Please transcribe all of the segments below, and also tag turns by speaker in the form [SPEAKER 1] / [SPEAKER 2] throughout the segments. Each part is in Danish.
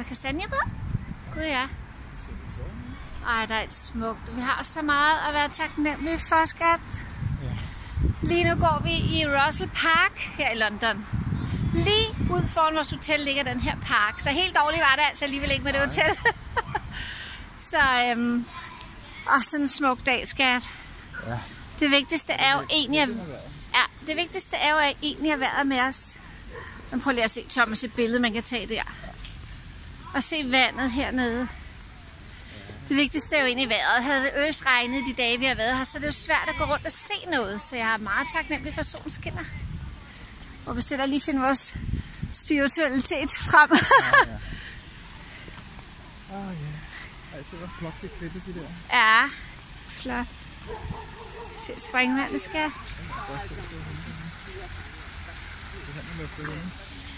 [SPEAKER 1] der kastanjer på? Gud ja. Ej, der er et smukt. Vi har så meget at være taknemmelige for, skat.
[SPEAKER 2] Ja.
[SPEAKER 1] Lige nu går vi i Russell Park her i London. Lige ud foran vores hotel ligger den her park. Så helt dårligt var det altså alligevel ikke med det hotel. Så og sådan en smuk dag, skat.
[SPEAKER 2] Ja.
[SPEAKER 1] Det vigtigste er jo egentlig at være med os. Men prøv lige at se Thomas et billede, man kan tage der. Og se vandet hernede. Det vigtigste er jo egentlig vejret. Havde det øsregnet de dage, vi har været her, så er det jo svært at gå rundt og se noget. Så jeg er meget taknemmelig for, at solen skinner. Og hvis det der lige finder vores spiritualitet frem.
[SPEAKER 2] Ja. Ej, så var flot det klippet, de der.
[SPEAKER 1] Ja, flot. Se springvandet, skal.
[SPEAKER 2] Det her med det her.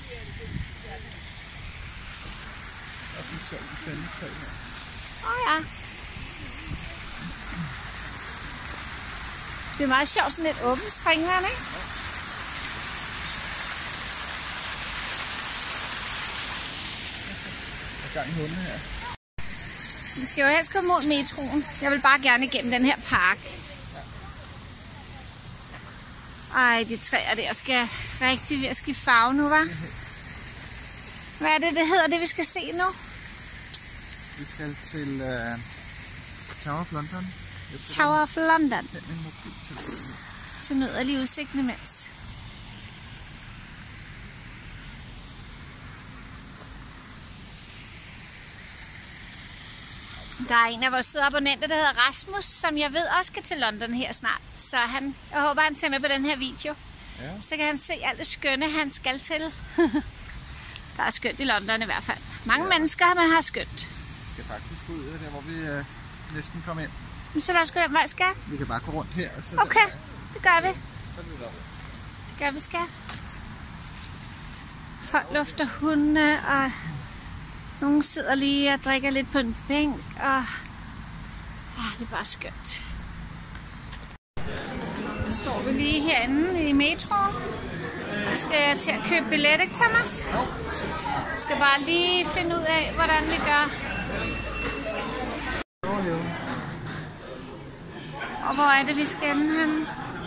[SPEAKER 2] Der er sådan en sjov bestandetræ her.
[SPEAKER 1] Ja. Det er meget sjovt, sådan et åbent springvand, ikke?
[SPEAKER 2] Der er gang i hundene her.
[SPEAKER 1] Vi skal jo helst komme mod metroen. Jeg vil bare gerne igennem den her park. Ej, de træer der skal rigtig ved at skifte farve nu, hva'? Hvad er det hedder, det vi skal se nu?
[SPEAKER 2] Vi skal til Tower of London.
[SPEAKER 1] Tower of London.
[SPEAKER 2] Den er mobiltelefon.
[SPEAKER 1] Så nyder jeg lige udsigten imens. Der er en af vores søde abonnenter, der hedder Rasmus, som jeg ved også skal til London her snart. Så jeg håber, han ser med på den her video.
[SPEAKER 2] Ja.
[SPEAKER 1] Så kan han se alt det skønne, han skal til. Der er skønt i London i hvert fald. Mange mennesker, man har skønt.
[SPEAKER 2] Vi skal faktisk ud der, hvor vi næsten kom ind.
[SPEAKER 1] Så lad os gå den vej, skat.
[SPEAKER 2] Vi kan bare gå rundt her. Og så
[SPEAKER 1] Okay, det gør vi.
[SPEAKER 2] Så er det der.
[SPEAKER 1] Det gør vi, skat. Folk lufter hunde, og nogen sidder lige og drikker lidt på en bænk, og ja, det er bare skønt. Så står vi lige herinde i metroen. Vi skal til at købe billet, ikke Thomas?
[SPEAKER 2] Jo.
[SPEAKER 1] Vi skal bare lige finde ud af, hvordan vi gør. Og hvor er det, vi skal ende henne?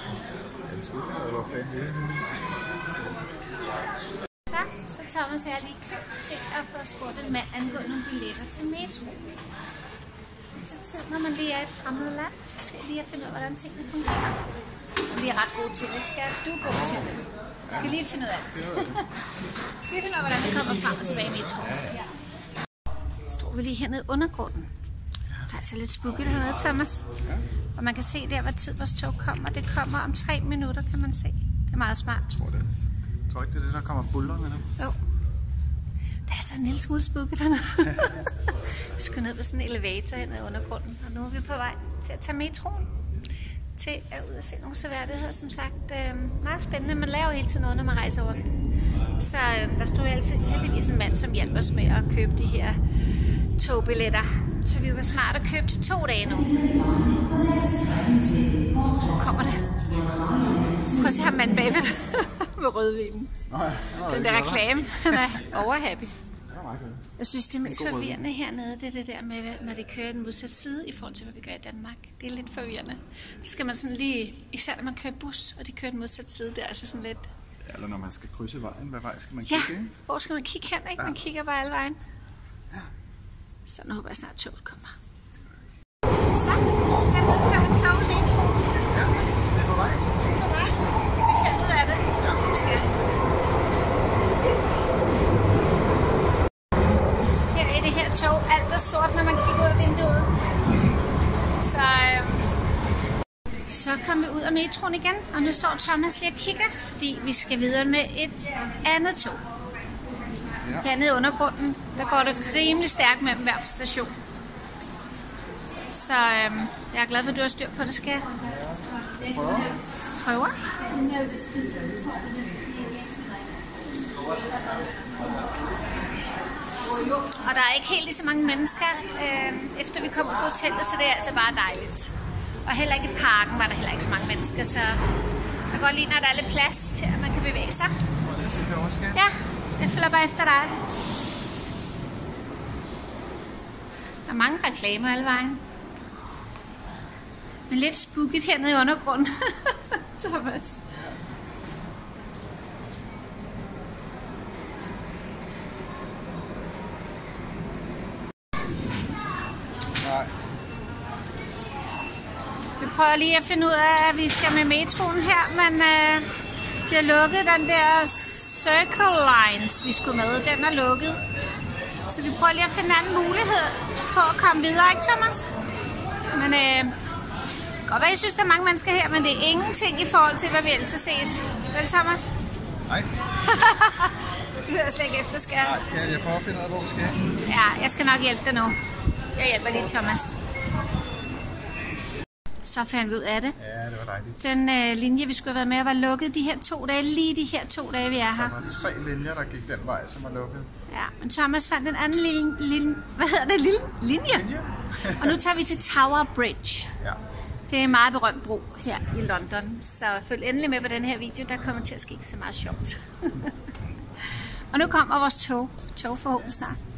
[SPEAKER 1] Så Thomas og jeg lige købt til at få spurgt en mand angående nogle billetter til metro. Det tager tid, når man lige er et fremmed land, til lige at finde ud af, hvordan tingene fungerer. Og vi er ret gode til det, skal du er god til det. Vi skal lige finde ud af det. Skal lige finde ud af, hvordan vi kommer frem og tilbage i metro. Så står vi lige hernede i undergrunden. Der er altså lidt spooky hernede, Thomas. Og man kan se der, hvad tid vores tog kommer. Det kommer om 3 minutter, kan man se. Det er meget smart.
[SPEAKER 2] Jeg tror det. Jeg tror ikke, det er det, der kommer bullerne nu.
[SPEAKER 1] Jo. Der er så en lille smule spooky dernede. Vi skal ned på sådan en elevator hernede i undergrunden. Og nu er vi på vej til at tage metroen. Til at ud og se nogle seværdigheder, som sagt. Meget spændende. Man laver hele tiden noget, når man rejser rundt. Så der stod altid heldigvis en mand, som hjalp os med at købe de her togbilletter. Så vi var smart at købe til 2 dage nu. Kommer det? Prøv at se ham manden bagved med rødvinen. Den der reklame, han er overhappy. Jeg synes, det mest forvirrende hernede, det er det der med, når de kører den modsatte side i forhold til, hvad vi gør i Danmark. Det er lidt forvirrende. Så skal man sådan lige, især når man kører bus, og de kører den modsatte side, det er altså sådan lidt...
[SPEAKER 2] Ja, eller når man skal krydse vejen, hvad vej skal man kigge?
[SPEAKER 1] Ja, hvor skal man kigge hen, ikke? Man kigger bare alle vejen. Så nu håber jeg snart, toget kommer. Så, jeg ved, at købe tog lidt.
[SPEAKER 2] Ja, det er på vej.
[SPEAKER 1] Det er på vej. Vi finder ud af det.
[SPEAKER 2] Ja,
[SPEAKER 1] måske. Her i det her tog, alt er sort, når man kigger ud af vinduet. Så kom vi ud af metroen igen, og nu står Thomas lige og kigger, fordi vi skal videre med et andet tog.
[SPEAKER 2] Ja.
[SPEAKER 1] Hernede i undergrunden, der går det rimelig stærkt mellem hver station. Så jeg er glad for, at du har styr på det, skal jeg. Prøver. Og der er ikke helt lige så mange mennesker, efter vi kommer på hotellet, så det er altså bare dejligt. Og heller ikke i parken var der heller ikke så mange mennesker, så jeg går lige, når der er lidt plads til, at man kan bevæge sig.
[SPEAKER 2] Må jeg se herovre, skal?
[SPEAKER 1] Ja, jeg følger bare efter dig. Der er mange reklamer alle vejen. Men lidt spooket hernede i undergrunden. Thomas.
[SPEAKER 2] Nej.
[SPEAKER 1] Vi prøver lige at finde ud af, at vi skal med metroen her, men de har lukket den der Circle Lines, vi skulle med. Den er lukket. Så vi prøver lige at finde en anden mulighed på at komme videre, ikke Thomas? Men godt være, jeg synes, der er mange mennesker her, men det er ingenting i forhold til, hvad vi ellers har set. Vel, Thomas?
[SPEAKER 2] Nej.
[SPEAKER 1] Du hører slet ikke efter, skal
[SPEAKER 2] Nej, skal jeg prøve at finde ud af, hvor vi skal hen?
[SPEAKER 1] Ja, jeg skal nok hjælpe dig nu. Jeg hjælper lige, Thomas. Så fandt vi ud af det.
[SPEAKER 2] Ja, det var dejligt.
[SPEAKER 1] Den linje, vi skulle have været med, var lukket de her 2 dage. Lige de her 2 dage, vi er her.
[SPEAKER 2] Der var 3 linjer, der gik den vej, som var lukket.
[SPEAKER 1] Ja, men Thomas fandt en anden linje. Og nu tager vi til Tower Bridge.
[SPEAKER 2] Ja.
[SPEAKER 1] Det er en meget berømt bro her i London. Så følg endelig med på den her video, der kommer til at ske så meget sjovt. Og nu kommer vores tog forhåbentlig snart.